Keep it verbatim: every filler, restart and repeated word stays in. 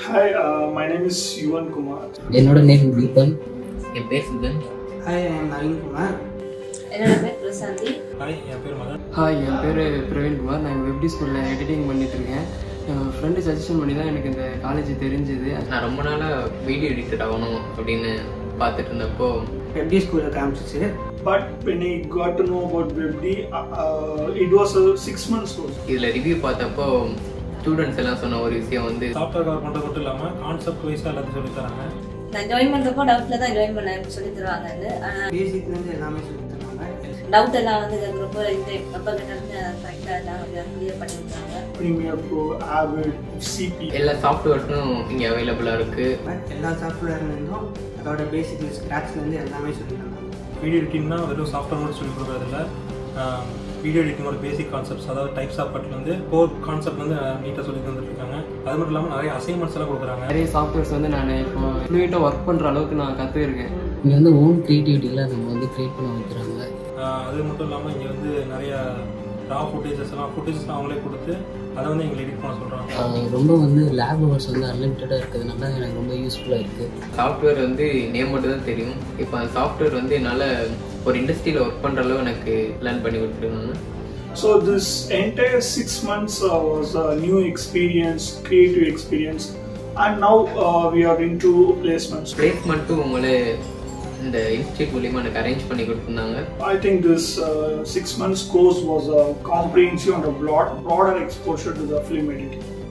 Hi, uh, my name is Yuvan Kumar. என்னோட name Deepan. என் பேர் Sudhan. Hi, I am Navin Kumar. என்னோட பேர் பிரசாந்தி. Hi, என் பேர் மதன். Hi, என் பேர் பிரவீன் குமார். நான் வெப்டி ஸ்கூலில் எடிட்டிங் பண்ணிட்டு இருக்கேன். என் ஃப்ரெண்டு சஜஷன் பண்ணி தான் எனக்கு இந்த காலேஜ் தெரிஞ்சுது. நான் ரொம்ப நாளாக வீடியோ எடிட்டர் ஆகணும் அப்படின்னு பார்த்துட்டு இருந்தப்போ வெப்டி ஸ்கூலில் காமிச்சிச்சு. But when I got to know about Webdi, uh, it was a six months course. இதில் ரிவ்யூ பார்த்தப்போ ஸ்டூடெண்ட்ஸ் எல்லாம் சொன்ன ஒரு விஷயம் வந்து சாஃப்ட்வேர் கவர் பண்ணுறது மட்டும் இல்லாமல் கான்செப்ட் வைஸாக எல்லாத்தையும் சொல்லி தராங்க. நான் ஜாயின் பண்ணுறப்போ டவுட்டில் தான் ஜாயின் பண்ண சொல்லி தருவாங்க. ஆனால் பேசிக்லேருந்து எல்லாமே சொல்லி தருவாங்க. டவுட் எல்லாம் வந்து ரொம்ப இந்த ரொம்ப கிட்ட கரெக்டாக எல்லாம் கிளியர் பண்ணி விட்டாங்க. Premiere Pro, Avid, C P. எல்லா சாஃப்ட்வேர்ஸும் இங்கே அவைலபிளாக இருக்குது. எல்லா சாஃப்ட்வேர்லேருந்தும் அதோட பேசிக் ஸ்க்ராட்ச்லேருந்து எல்லாமே சொல்லி தராங்க. வீடியோ எடிட்டிங்னா வெறும் சாஃப்ட்வேர் மட்டும் சொல்லி கொடுக்குறதில்ல, வீடியோ எடிட்டிங்கோட பேசிக் கான்செப்ட்ஸ், அதாவது டைப்ஸ் ஆஃப் கட்லேருந்து கோர் கான்செப்ட் வந்து நீட்டாக சொல்லி தந்துருக்காங்க. அது மட்டும் இல்லாமல் நிறைய அசைன்மெண்ட்ஸ் எல்லாம் கொடுக்குறாங்க. நிறைய சாஃப்ட்வேர்ஸ் வந்து நான் இப்போ ஃப்ளூயண்ட்டாக ஒர்க் பண்ணுற அளவுக்கு நான் கற்றுருக்கேன். இங்கே வந்து ஓன் க்ரியேட்டிவிட்டியில் நம்ம வந்து க்ரியேட் பண்ண வைக்கிறாங்க. அது மட்டும் இல்லாமல் இங்கே வந்து நிறைய ரா ஃபுட்டேஜஸ் எல்லாம் ஃபுட்டேஜஸ்லாம் அவங்களே கொடுத்து அதை வந்து எங்களை எடிட் பண்ண சொல்கிறாங்க. ரொம்ப வந்து லேப் ஹவர்ஸ் வந்து அன்லிமிட்டடாக இருக்கிறதுனால எனக்கு ரொம்ப யூஸ்ஃபுல்லாக இருக்குது. சாஃப்ட்வேர் வந்து நேம் மட்டும் தான் தெரியும். இப்போ அந்த சாஃப்ட்வேர் வந்து என்னால் ஒரு இண்டஸ்ட்ரியில் ஒர்க் பண்ணுற அளவு எனக்கு லேர்ன் பண்ணி கொடுத்துருக்காங்க. So this entire six months uh, was a new experience, creative experience, and now uh, we are into placements. பிளேஸ்மெண்ட்டும் உங்களே இந்த இன்ஸ்டியூட் மூலியமாக எனக்கு அரேஞ்ச் பண்ணி கொடுத்துருந்தாங்க. I think this uh, six months course was a comprehensive and a broad, broader exposure to the film editing.